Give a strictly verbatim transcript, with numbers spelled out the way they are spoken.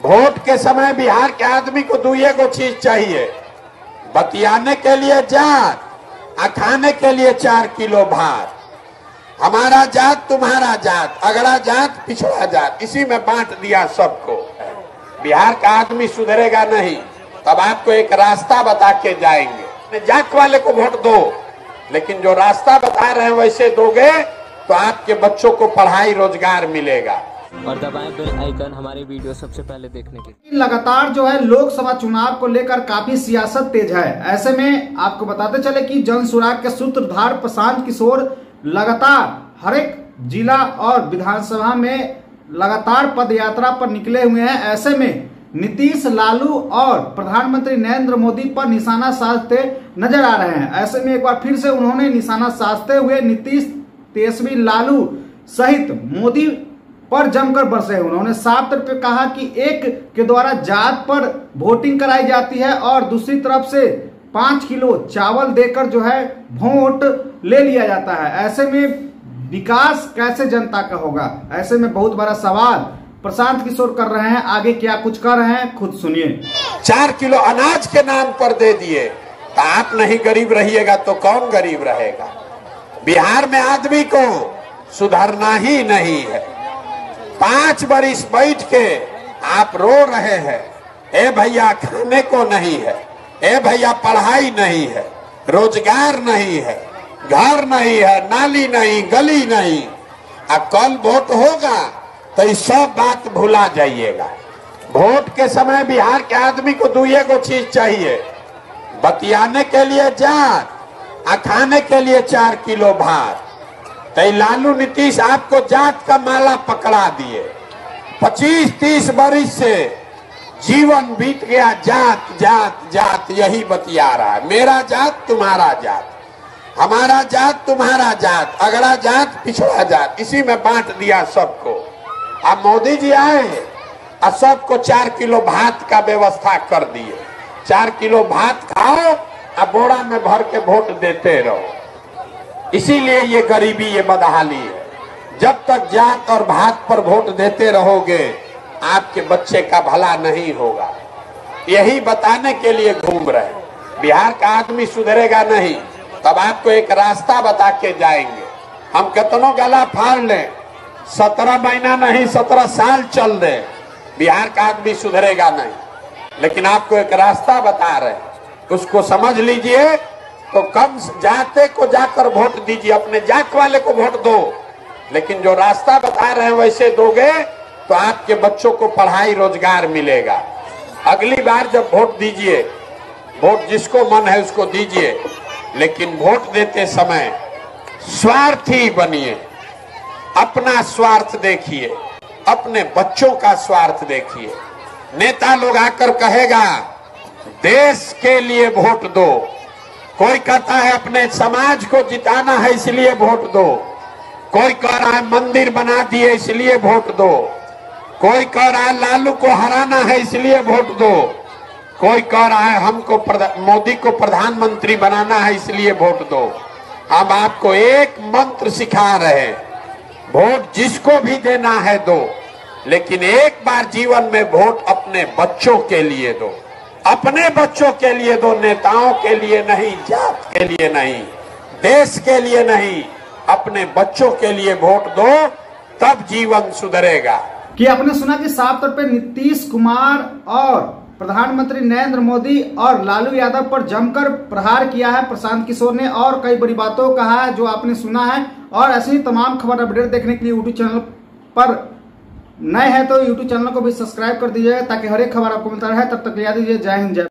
Vote के समय बिहार के आदमी को दुइये को चीज चाहिए, बतियाने के लिए जात और खाने के लिए चार किलो भात। हमारा जात तुम्हारा जात, अगड़ा जात पिछड़ा जात, इसी में बांट दिया सबको। बिहार का आदमी सुधरेगा नहीं, तब आपको एक रास्ता बता के जाएंगे। जात वाले को वोट दो, लेकिन जो रास्ता बता रहे हैं वैसे दोगे तो आपके बच्चों को पढ़ाई रोजगार मिलेगा। और दबाएं बेल आइकन हमारे वीडियो सबसे पहले देखने के लिए। लगातार जो है लोकसभा चुनाव को लेकर काफी सियासत तेज है। ऐसे में आपको बताते चले कि जन सुराग के सूत्रधार प्रशांत किशोर लगातार हर एक जिला और विधानसभा में लगातार पद यात्रा पर निकले हुए हैं। ऐसे में नीतीश, लालू और प्रधानमंत्री नरेंद्र मोदी पर निशाना साधते नजर आ रहे हैं। ऐसे में एक बार फिर से उन्होंने निशाना साधते हुए नीतीश, तेजस्वी, लालू सहित मोदी पर जमकर बरसे। उन्होंने साफ तौर पर कहा कि एक के द्वारा जात पर वोटिंग कराई जाती है और दूसरी तरफ से पांच किलो चावल देकर जो है वोट ले लिया जाता है। ऐसे में विकास कैसे जनता का होगा? ऐसे में बहुत बड़ा सवाल प्रशांत किशोर कर रहे हैं। आगे क्या कुछ कर रहे हैं खुद सुनिए। चार किलो अनाज के नाम पर दे दिए तो आप नहीं गरीब रहिएगा तो कौन गरीब रहेगा? बिहार में आदमी को सुधरना ही नहीं है। पांच बरिस बैठ के आप रो रहे हैं, ए भैया खाने को नहीं है, ए भैया पढ़ाई नहीं है, रोजगार नहीं है, घर नहीं है, नाली नहीं, गली नहीं। अब कल वोट होगा तो ये सब बात भुला जाइएगा। वोट के समय बिहार के आदमी को दुइये को चीज चाहिए, बतियाने के लिए जात और खाने के लिए चार किलो भात। तो लालू नीतीश आपको जात का माला पकड़ा दिए। पच्चीस तीस बरिस से जीवन बीत गया जात जात जात, यही बतिया रहा है। मेरा जात तुम्हारा जात, हमारा जात तुम्हारा जात, अगड़ा जात पिछड़ा जात, इसी में बांट दिया सबको। अब मोदी जी आए और सबको चार किलो भात का व्यवस्था कर दिए। चार किलो भात खाओ और बोरा में भर के वोट देते रहो। इसीलिए ये गरीबी, ये बदहाली है। जब तक जात और भात पर वोट देते रहोगे आपके बच्चे का भला नहीं होगा। यही बताने के लिए घूम रहे। बिहार का आदमी सुधरेगा नहीं, तब आपको एक रास्ता बता के जाएंगे। हम कितनों गला फाड़ लें, सत्रह महीना नहीं सत्रह साल चल दे, बिहार का आदमी सुधरेगा नहीं। लेकिन आपको एक रास्ता बता रहे, उसको समझ लीजिए। तो कम जाते को जाकर वोट दीजिए, अपने जात वाले को वोट दो, लेकिन जो रास्ता बता रहे हैं वैसे दोगे तो आपके बच्चों को पढ़ाई रोजगार मिलेगा। अगली बार जब वोट दीजिए, वोट जिसको मन है उसको दीजिए, लेकिन वोट देते समय स्वार्थी बनिए। अपना स्वार्थ देखिए, अपने बच्चों का स्वार्थ देखिए। नेता लोग आकर कहेगा देश के लिए वोट दो, कोई कहता है अपने समाज को जिताना है इसलिए वोट दो, कोई कह रहा है मंदिर बना दिए इसलिए वोट दो, कोई कह रहा है लालू को हराना है इसलिए वोट दो, कोई कह रहा है हमको मोदी को प्रधानमंत्री बनाना है इसलिए वोट दो। हम आपको एक मंत्र सिखा रहे हैं, वोट जिसको भी देना है दो, लेकिन एक बार जीवन में वोट अपने बच्चों के लिए दो। अपने बच्चों के लिए दो, नेताओं के लिए नहीं, जात के लिए नहीं, देश के लिए नहीं, अपने बच्चों के लिए वोट दो, तब जीवन सुधरेगा। कि आपने सुना कि साफ तौर पे नीतीश कुमार और प्रधानमंत्री नरेंद्र मोदी और लालू यादव पर जमकर प्रहार किया है प्रशांत किशोर ने, और कई बड़ी बातों कहा है जो आपने सुना है। और ऐसी ही तमाम खबर अपडेट देखने के लिए यूट्यूब चैनल पर नए हैं तो यूट्यूब चैनल को भी सब्सक्राइब कर दीजिएगा ताकि हर एक खबर आपको मिलता रहे। तब तक याद दीजिए, जय हिंद, जय।